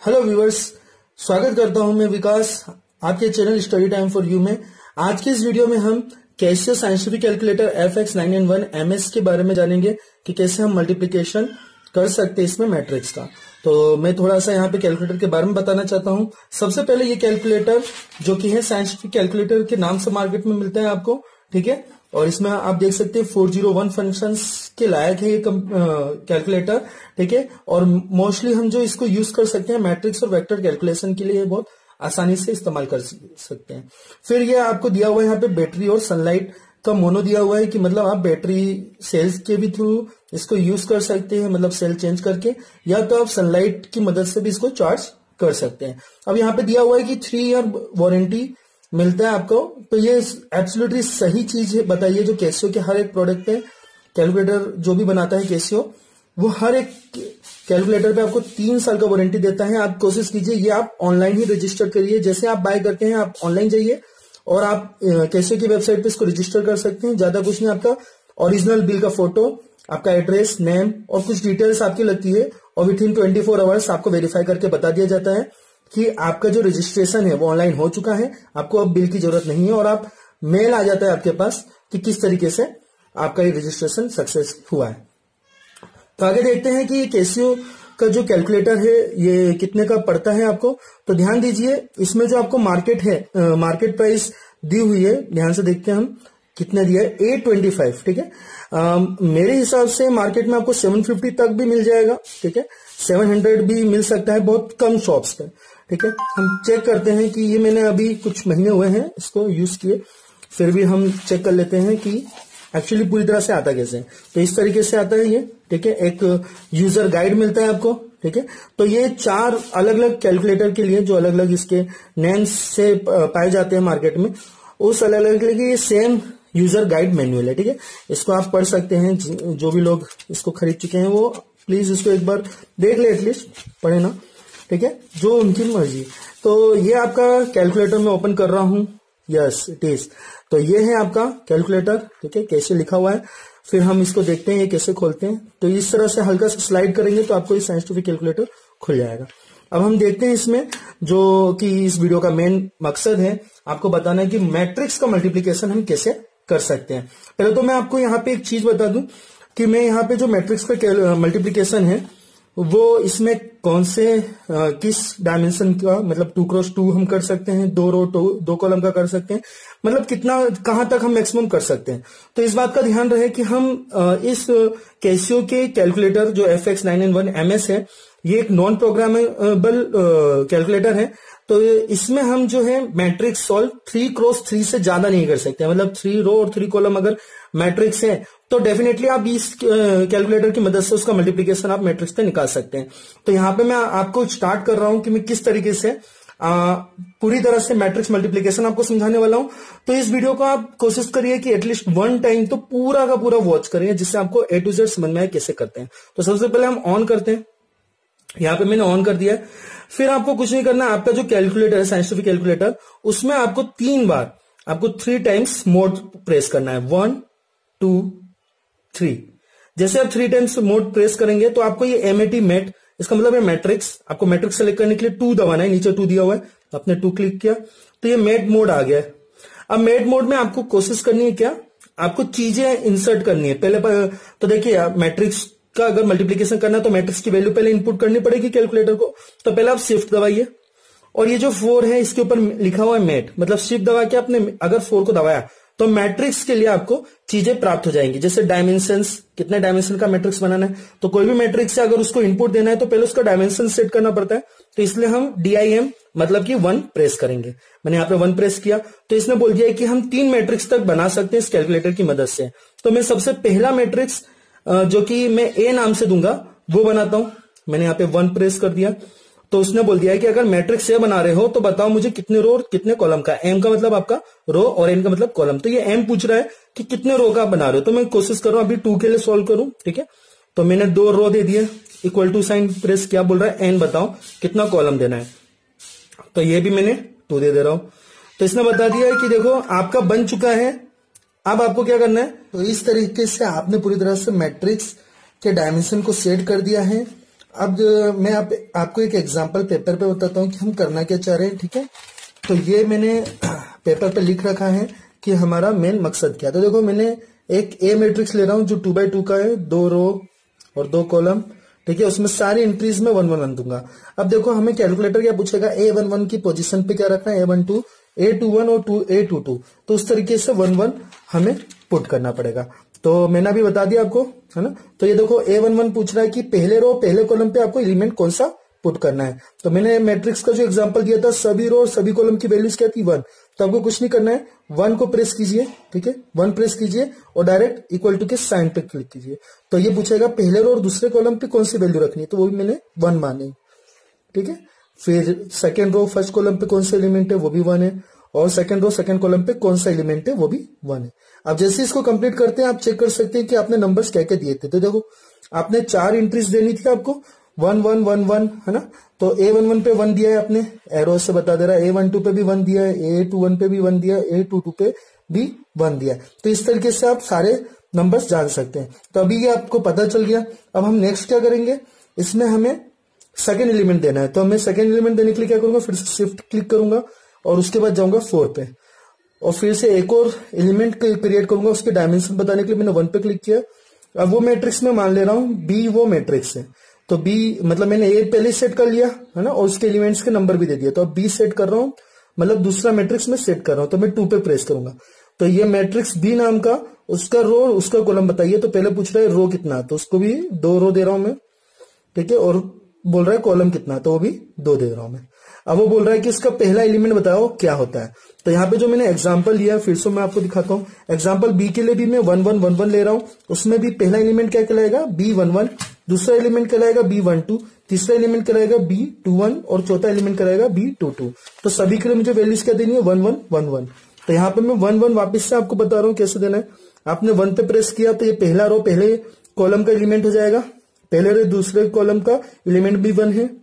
Hello viewers, स्वागत करता हूं मैं विकास आपके channel study time for you में। आज के इस वीडियो में हम Casio scientific calculator FX9N1 MS के बारे में जानेंगे कि कैसे हम मल्टीप्लिकेशन कर सकते हैं इसमें मैट्रिक्स का। तो मैं थोड़ा सा यहाँ पे कैलकुलेटर के बारे में बताना चाहता हूँ। सबसे पहले ये कैलकुलेटर जो कि है साइंटिफिक कैलकुलेटर के नाम से मार्केट में मिलता है आपको, ठीक है। और इसमें आप देख सकते हैं 401 फंक्शंस के लायक है ये कैलकुलेटर, ठीक है। और मोस्टली हम जो इसको यूज कर सकते हैं मैट्रिक्स और वेक्टर कैलकुलेशन के लिए बहुत आसानी से इस्तेमाल कर सकते हैं। फिर ये आपको दिया हुआ है यहाँ पे बैटरी और सनलाइट का मोनो दिया हुआ है कि मतलब आप बैटरी सेल्स के भी थ्रू इसको यूज कर सकते हैं, मतलब सेल चेंज करके, या तो आप सनलाइट की मदद से भी इसको चार्ज कर सकते हैं। अब यहाँ पे दिया हुआ है कि 3 ईयर वारंटी मिलता है आपको। तो ये एब्सोल्युटली सही चीज है बताइए, जो कैसियो के हर एक प्रोडक्ट पे कैलकुलेटर जो भी बनाता है कैसियो, वो हर एक कैलकुलेटर पे आपको 3 साल का वारंटी देता है। आप कोशिश कीजिए, ये आप ऑनलाइन ही रजिस्टर करिए। जैसे आप बाय करते हैं आप ऑनलाइन जाइए और आप कैसियो की वेबसाइट पे इसको रजिस्टर कर सकते हैं। ज्यादा कुछ नहीं, आपका ओरिजिनल बिल का फोटो, आपका एड्रेस, नेम और कुछ डिटेल्स आपकी लगती है, और विद इन 24 आवर्स आपको वेरीफाई करके बता दिया जाता है कि आपका जो रजिस्ट्रेशन है वो ऑनलाइन हो चुका है, आपको अब बिल की जरूरत नहीं है, और आप मेल आ जाता है आपके पास कि किस तरीके से आपका ये रजिस्ट्रेशन सक्सेस हुआ है। तो आगे देखते हैं कि कैसियो का जो कैलकुलेटर है ये कितने का पड़ता है आपको। तो ध्यान दीजिए, इसमें जो आपको मार्केट प्राइस दी हुई है, ध्यान से देखते हैं हम कितना दिया है, 825, ठीक है। मेरे हिसाब से मार्केट में आपको 750 तक भी मिल जाएगा, ठीक है। 700 भी मिल सकता है बहुत कम शॉप्स पे, ठीक है। हम चेक करते हैं कि ये मैंने अभी कुछ महीने हुए हैं इसको यूज किए, फिर भी हम चेक कर लेते हैं कि एक्चुअली पूरी तरह से आता कैसे है। तो इस तरीके से आता है ये, ठीक है। एक यूजर गाइड मिलता है आपको, ठीक है। तो ये 4 अलग अलग कैलकुलेटर के लिए जो अलग अलग इसके नेम्स से पाए जाते हैं मार्केट में, उस अलग अलग के लिए ये सेम यूजर गाइड मैनुअल है, ठीक है। इसको आप पढ़ सकते हैं, जो भी लोग इसको खरीद चुके हैं वो प्लीज इसको एक बार देख ले, एटलीस्ट पढ़े ना, ठीक है, जो उनकी मर्जी। तो ये आपका कैलकुलेटर मैं ओपन कर रहा हूं, यस इट इज। तो ये है आपका कैलकुलेटर, ठीक है, कैसे लिखा हुआ है। फिर हम इसको देखते हैं ये कैसे खोलते हैं। तो इस तरह से हल्का सा स्लाइड करेंगे तो आपको ये साइंटिफिक कैलकुलेटर खुल जाएगा। अब हम देखते हैं इसमें, जो कि इस वीडियो का मेन मकसद है आपको बताना है कि मैट्रिक्स का मल्टीप्लीकेशन हम कैसे कर सकते हैं। पहले तो मैं आपको यहाँ पे एक चीज बता दूं कि मैं यहाँ पे जो मैट्रिक्स का मल्टीप्लीकेशन है वो इसमें कौन से किस डायमेंशन का, मतलब 2x2 हम कर सकते हैं, 2 रो 2 कॉलम का कर सकते हैं, मतलब कितना कहां तक हम मैक्सिमम कर सकते हैं। तो इस बात का ध्यान रहे कि हम इस कैसियो के कैलकुलेटर जो FX9N1 MS है, ये एक नॉन प्रोग्रामेबल कैलकुलेटर है। तो इसमें हम जो है मैट्रिक्स सॉल्व 3x3 से ज्यादा नहीं कर सकते, मतलब 3 रो और 3 कॉलम अगर मैट्रिक्स है तो डेफिनेटली आप इस कैलकुलेटर की मदद से उसका मल्टीप्लिकेशन आप मैट्रिक्स पे निकाल सकते हैं। तो यहाँ पे मैं आपको स्टार्ट कर रहा हूं कि मैं किस तरीके से पूरी तरह से मैट्रिक्स मल्टीप्लिकेशन आपको समझाने वाला हूं। तो इस वीडियो को आप कोशिश करिए कि एटलीस्ट 1 टाइम तो पूरा का पूरा वॉच करिए, जिससे आपको A to Z समझ में आए कैसे करते हैं। तो सबसे पहले हम ऑन करते हैं, यहाँ पे मैंने ऑन कर दिया। फिर आपको कुछ नहीं करना, आपका जो कैलकुलेटर है साइंटिफिक कैलकुलेटर, उसमें आपको 3 बार, आपको 3 टाइम्स मोड प्रेस करना है, 1 2 3। जैसे आप 3 टाइम्स मोड प्रेस करेंगे तो आपको ये MAT मैट, इसका मतलब है मैट्रिक्स, आपको मैट्रिक्स सेलेक्ट करने के लिए 2 दबाना है, नीचे 2 दिया हुआ है, आपने 2 क्लिक किया तो ये मैट मोड आ गया है। अब मैट मोड में आपको कोशिश करनी है क्या, आपको चीजें इंसर्ट करनी है। पहले तो देखिए, मैट्रिक्स का अगर मल्टीप्लिकेशन करना है तो मैट्रिक्स की वैल्यू पहले इनपुट करनी पड़ेगी कैलकुलेटर को। तो पहले आप शिफ्ट दबाइए, और ये जो 4 है इसके ऊपर लिखा हुआ है मैट, मतलब शिफ्ट दबा के आपने अगर 4 को दबाया तो मैट्रिक्स के लिए आपको चीजें प्राप्त हो जाएंगी। जैसे डायमेंशंस, कितने डायमेंशन का मैट्रिक्स बनाना है, तो कोई भी मैट्रिक्स से अगर उसको इनपुट देना है तो पहले उसका डायमेंशन सेट करना पड़ता है। तो इसलिए हम DIM मतलब कि 1 प्रेस करेंगे। मैंने यहाँ पे 1 प्रेस किया तो इसने बोल दिया कि हम 3 मैट्रिक्स तक बना सकते हैं इस कैलकुलेटर की मदद से। तो मैं सबसे पहला मैट्रिक्स जो कि मैं A नाम से दूंगा वो बनाता हूं। मैंने यहाँ पे 1 प्रेस कर दिया तो उसने बोल दिया है कि अगर मैट्रिक्स A बना रहे हो तो बताओ मुझे कितने रो और कितने कॉलम का। M का मतलब आपका रो और N का मतलब कॉलम। तो ये M पूछ रहा है कि कितने रो का बना रहे हो। तो मैं कोशिश कर रहा हूं अभी 2 के लिए सॉल्व करूं, ठीक है। तो मैंने 2 रो दे दिए, इक्वल टू साइन प्रेस किया, बोल रहा है N बताओ कितना कॉलम देना है। तो ये भी मैंने 2 दे रहा हूं। तो इसने बता दिया है कि देखो आपका बन चुका है, अब आपको क्या करना है। तो इस तरीके से आपने पूरी तरह से मैट्रिक्स के डायमेंशन को सेट कर दिया है। अब मैं आपको एक एग्जांपल पेपर पे बताता हूँ कि हम करना क्या चाह रहे हैं, ठीक है। तो ये मैंने पेपर पे लिख रखा है कि हमारा मेन मकसद क्या है। तो देखो मैंने एक ए मैट्रिक्स ले रहा हूँ जो 2x2 का है, 2 रो और 2 कॉलम, ठीक है। उसमें सारी एंट्रीज में 1 1 दूंगा। अब देखो हमें कैलकुलेटर क्या पूछेगा, A11 की पोजीशन पे क्या रखना है, A12, A21 और A22। तो उस तरीके से 1 1 हमें पुट करना पड़ेगा। तो मैंने अभी बता दिया आपको, है ना। तो ये देखो A11 पूछ रहा है कि पहले रो पहले कॉलम पे आपको एलिमेंट कौन सा पुट करना है। तो मैंने मैट्रिक्स का जो एग्जांपल दिया था, सभी रो और सभी कॉलम की वैल्यूज क्या थी, 1। तो आपको कुछ नहीं करना है, 1 को प्रेस कीजिए, ठीक है, 1 प्रेस कीजिए और डायरेक्ट इक्वल टू के साइन पे क्लिक कीजिए। तो ये पूछेगा पहले रो और दूसरे कॉलम पे कौन सी वैल्यू रखनी है, तो वो भी मैंने 1 मानी, ठीक है। फिर सेकेंड रो फर्स्ट कॉलम पे कौन सा एलिमेंट है, वो भी 1 है। और सेकंड रो सेकंड कॉलम पे कौन सा एलिमेंट है, वो भी 1 है। अब जैसे इसको कंप्लीट करते हैं, आप चेक कर सकते हैं कि आपने नंबर्स क्या क्या दिए थे। तो देखो आपने 4 एंट्रीज देनी थी आपको, 1 1 1 1, है ना। तो A11 पे 1 दिया है आपने, एरो से बता दे रहा है। A12 पे भी 1 दिया है, A21 पे भी 1 दिया है, A22 पे भी 1 दिया है। तो इस तरीके से आप सारे नंबर्स जान सकते हैं। तो अभी ये आपको पता चल गया। अब हम नेक्स्ट क्या करेंगे, इसमें हमें सेकेंड एलिमेंट देना है। तो मैं सेकेंड एलिमेंट देने के लिए क्या करूंगा, फिर से शिफ्ट क्लिक करूंगा और उसके बाद जाऊंगा 4 पे और फिर से एक और एलिमेंट क्रिएट करूंगा। उसके डायमेंशन बताने के लिए मैंने 1 पे क्लिक किया। अब वो मैट्रिक्स में मान ले रहा हूं बी वो मैट्रिक्स है। तो बी मतलब मैंने ए पहले सेट कर लिया, है ना, और उसके एलिमेंट्स के नंबर भी दे दिया। तो अब बी सेट कर रहा हूं, मतलब दूसरा मैट्रिक्स में सेट कर रहा हूं। तो मैं 2 पे प्रेस करूंगा। तो ये मैट्रिक्स बी नाम का, उसका रो उसका कॉलम बताइए। तो पहले पूछ रहा है रो कितना, तो उसको भी 2 रो दे रहा हूं मैं, ठीक है। और बोल रहा है कॉलम कितना, तो वो भी 2 दे रहा हूं मैं। अब वो बोल रहा है कि उसका पहला एलिमेंट बताओ क्या होता है। तो यहाँ पे जो मैंने एग्जांपल लिया फिर से मैं आपको दिखाता हूँ। एग्जांपल बी के लिए भी मैं 1 1 1 1 ले रहा हूँ। उसमें भी पहला एलिमेंट क्या कहलाएगा, B11, दूसरा एलिमेंट कहलाएगा B12, तीसरा एलिमेंट कहलाएगा B21 और चौथा एलिमेंट कहलाएगा B22। तो सभी के लिए मुझे वैल्यूज क्या देनी है, 1 1 1 1। तो यहाँ पे मैं 1 1 वापिस से आपको बता रहा हूँ कैसे देना है। आपने 1 पे प्रेस किया तो ये पहला रो पहले कॉलम का एलिमेंट हो जाएगा, पहले रो दूसरे कॉलम का एलिमेंट भी 1 है,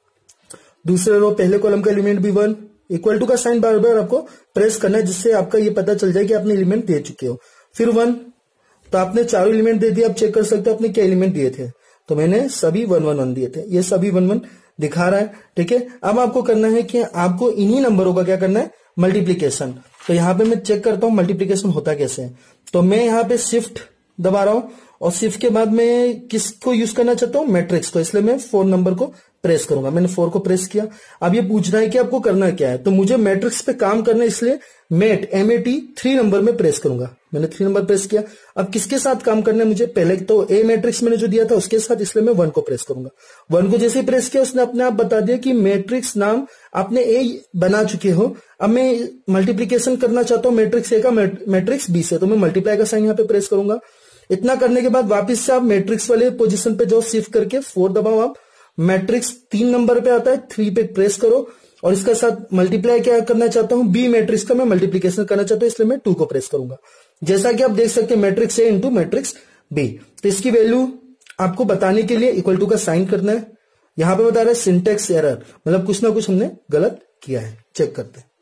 दूसरे रो पहले कॉलम का एलिमेंट भी 1। इक्वल टू का साइन बार बार आपको प्रेस करना है, जिससे आपका ये पता चल जाए कि आपने एलिमेंट दे चुके हो। फिर 1, तो आपने चारों एलिमेंट दे दिए। आप चेक कर सकते हो आपने क्या एलिमेंट दिए थे। तो मैंने सभी 1 1 1 दिए थे, ये सभी 1 1 दिखा रहा है, ठीक है। अब आपको करना है कि आपको इन्हीं नंबरों का क्या करना है, मल्टीप्लीकेशन। तो यहाँ पे मैं चेक करता हूं मल्टीप्लीकेशन होता कैसे है। तो मैं यहाँ पे शिफ्ट दबा रहा हूं और शिफ्ट के बाद मैं किसको यूज करना चाहता हूं, मैट्रिक्स। तो इसलिए मैं 4 नंबर को प्रेस करूंगा। मैंने 4 को प्रेस किया। अब ये पूछ रहा है कि आपको करना क्या है। तो मुझे मैट्रिक्स पे काम करना है, इसलिए MAT 3 नंबर में प्रेस करूंगा। मैंने 3 नंबर प्रेस किया। अब किसके साथ काम करना है मुझे, पहले तो ए मैट्रिक्स मैंने जो दिया था उसके साथ, इसलिए मैं 1 को प्रेस करूंगा। 1 को जैसे ही प्रेस किया उसने अपने आप बता दिया कि मैट्रिक्स नाम आपने ए बना चुके हो। अब मैं मल्टीप्लीकेशन करना चाहता हूं मैट्रिक्स ए का मैट्रिक्स बी से, तो मैं मल्टीप्लाई का साइन यहाँ पे प्रेस करूंगा। इतना करने के बाद वापिस से आप मैट्रिक्स वाले पोजीशन पे जाओ, शिफ्ट करके 4 दबाओ। आप मैट्रिक्स 3 नंबर पे आता है, 3 पे प्रेस करो और इसका साथ मल्टीप्लाई क्या करना चाहता हूं, बी मैट्रिक्स का मैं मल्टीप्लीकेशन करना चाहता हूं, इसलिए मैं 2 को प्रेस करूंगा। जैसा कि आप देख सकते हैं matrix A into matrix B. तो इसकी वैल्यू आपको बताने के लिए इक्वल टू का साइन करना है। यहां पे बता रहा है सिंटेक्स एरर, मतलब कुछ ना कुछ हमने गलत किया है। चेक करते हैं।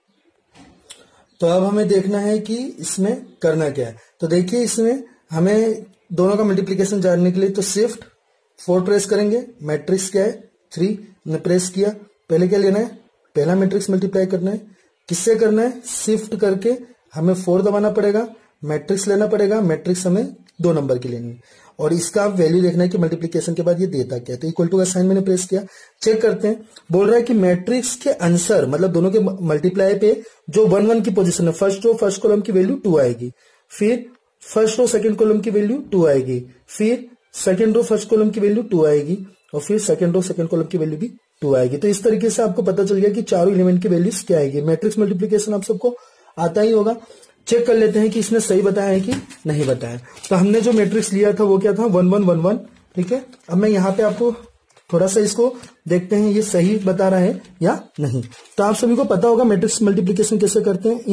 तो अब हमें देखना है कि इसमें करना क्या है। तो देखिए इसमें हमें दोनों का मल्टीप्लीकेशन जानने के लिए तो शिफ्ट 4 प्रेस करेंगे। मैट्रिक्स क्या है 3, ने प्रेस किया। पहले क्या लेना है, पहला मैट्रिक्स मल्टीप्लाई करना है। किससे करना है, शिफ्ट करके हमें 4 दबाना पड़ेगा, मैट्रिक्स लेना पड़ेगा। मैट्रिक्स हमें 2 नंबर की लेनी है और इसका वैल्यू देखना है कि मल्टीप्लीकेशन के बाद ये देता क्या है। तो इक्वल टू का साइन मैंने प्रेस किया। चेक करते हैं, बोल रहा है कि मैट्रिक्स के आंसर मतलब दोनों के मल्टीप्लाई पे जो 1 1 की पोजीशन है, फर्स्ट रो फर्स्ट कॉलम की वैल्यू 2 आएगी, फिर फर्स्ट रो सेकंड कॉलम की वैल्यू 2 आएगी, फिर सेकंड रो फर्स्ट कॉलम की वैल्यू 2 आएगी और फिर सेकंड रो सेकंड कॉलम की वैल्यू भी 2 आएगी। तो इस तरीके से आपको पता चल गया कि चारों एलिमेंट की वैल्यूज क्या आएगी। मैट्रिक्स मल्टीप्लीकेशन आप सबको आता ही होगा। चेक कर लेते हैं कि इसने सही बताया है कि नहीं बताया। तो हमने जो मैट्रिक्स लिया था वो क्या था, 1 1 1 1, ठीक है। अब मैं यहाँ पे आपको थोड़ा सा इसको देखते हैं ये सही बता रहा है या नहीं। तो आप सभी को पता होगा मैट्रिक्स मल्टीप्लीकेशन कैसे करते हैं।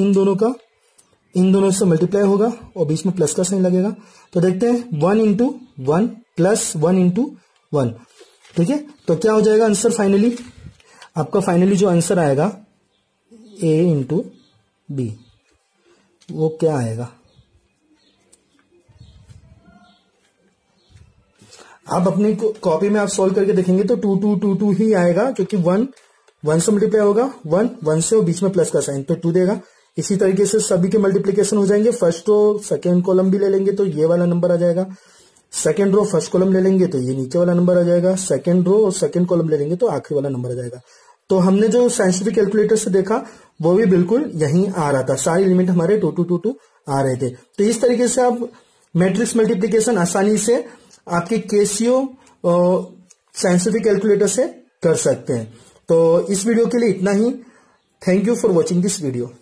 इन दोनों से मल्टीप्लाई होगा और बीच में प्लस का साइन लगेगा। तो देखते हैं 1 इंटू 1 प्लस 1 इंटू 1, ठीक है। तो क्या हो जाएगा आंसर, फाइनली आपका फाइनली जो आंसर आएगा ए इंटू बी, वो क्या आएगा। आप अपनी कॉपी में आप सॉल्व करके देखेंगे तो 2 2 2 2 ही आएगा, क्योंकि 1 1 से मल्टीप्लाई होगा, 1 1 से और बीच में प्लस का साइन तो 2 देगा। इसी तरीके से सभी के मल्टीप्लीकेशन हो जाएंगे। फर्स्ट रो सेकेंड कॉलम भी ले लेंगे तो ये वाला नंबर आ जाएगा, सेकेंड रो फर्स्ट कॉलम ले लेंगे तो ये नीचे वाला नंबर आ जाएगा, सेकेंड रो और सेकेंड कॉलम ले लेंगे तो आखिरी वाला नंबर आ जाएगा। तो हमने जो साइंटिफिक कैलकुलेटर से देखा वो भी बिल्कुल यहीं आ रहा था, सारे एलिमेंट हमारे 2 2 2 2 आ रहे थे। तो इस तरीके से आप मैट्रिक्स मल्टीप्लीकेशन आसानी से आपके केसीओ साइंटिफिक कैलकुलेटर से कर सकते हैं। तो इस वीडियो के लिए इतना ही। Thank you for watching this video.